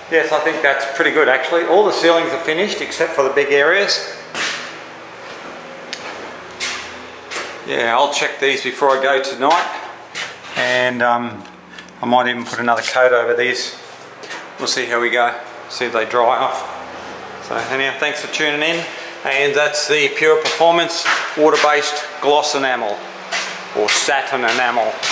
Yes, I think that's pretty good actually. All the ceilings are finished except for the big areas. Yeah, I'll check these before I go tonight, and I might even put another coat over these. We'll see how we go, see if they dry off. So anyhow, thanks for tuning in, and that's the Pure Performance water-based gloss enamel, or satin enamel.